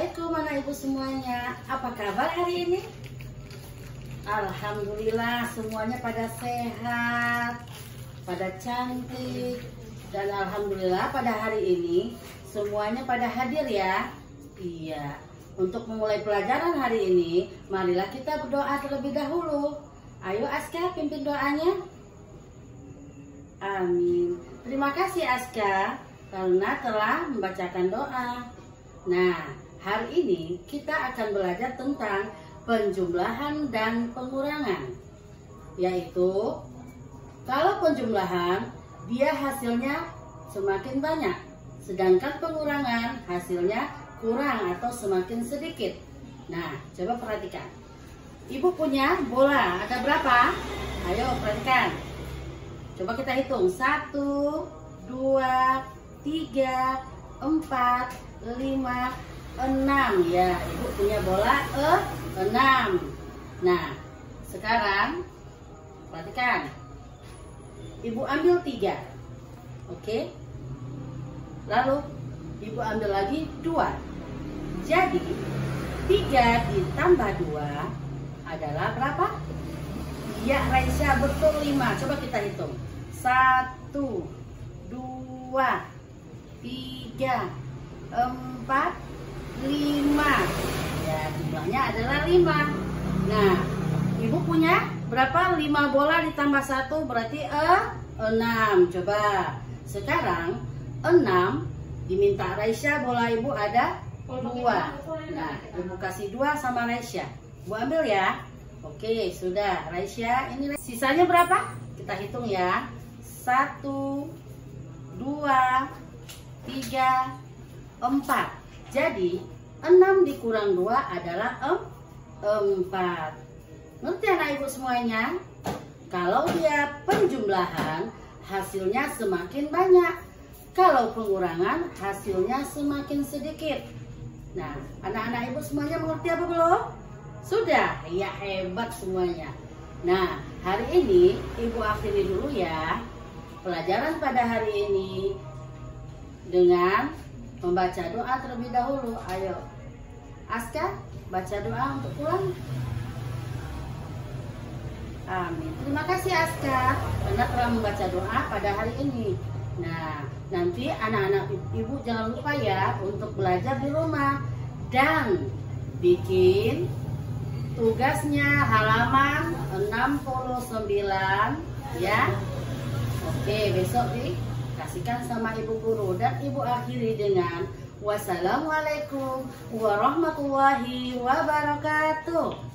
Assalamualaikum anak ibu semuanya. Apa kabar hari ini? Alhamdulillah semuanya pada sehat, pada cantik, dan alhamdulillah pada hari ini semuanya pada hadir ya. Iya. Untuk memulai pelajaran hari ini, marilah kita berdoa terlebih dahulu. Ayo Aska, pimpin doanya. Amin. Terima kasih Aska karena telah membacakan doa. Nah, hari ini kita akan belajar tentang penjumlahan dan pengurangan. Yaitu, kalau penjumlahan, dia hasilnya semakin banyak. Sedangkan pengurangan, hasilnya kurang atau semakin sedikit. Nah, coba perhatikan. Ibu punya bola, ada berapa? Ayo perhatikan. Coba kita hitung. 1, 2, 3, 4, 5, 6 ya. Ibu punya bola 6. Nah, sekarang perhatikan. Ibu ambil 3. Oke. Lalu ibu ambil lagi 2. Jadi 3 ditambah 2 adalah berapa? Ya Raisya, betul 5. Coba kita hitung. 1, 2, 3, 4, 5. Ya, jumlahnya adalah 5. Nah, ibu punya berapa? 5 bola ditambah 1 berarti 6. Coba. Sekarang 6 diminta Raisya, bola ibu ada 2. Nah, ibu kasih 2 sama Raisya. Ibu ambil ya. Oke, sudah. Raisya, ini sisanya berapa? Kita hitung ya. 1, 2, 3, 4. Jadi 6 dikurang 2 adalah 4. Ngerti anak ibu semuanya? Kalau dia penjumlahan, hasilnya semakin banyak. Kalau pengurangan, hasilnya semakin sedikit. Nah, anak-anak ibu semuanya mengerti apa belum? Sudah? Ya, hebat semuanya. Nah, hari ini ibu akhiri dulu ya pelajaran pada hari ini dengan membaca doa terlebih dahulu. Ayo Aska, baca doa untuk pulang. Amin. Terima kasih Aska karena telah membaca doa pada hari ini. Nah, nanti anak-anak ibu jangan lupa ya untuk belajar di rumah dan bikin tugasnya halaman 69 ya. Oke, besok dikasihkan sama ibu guru. Dan ibu akhiri dengan wassalamualaikum warahmatullahi wabarakatuh.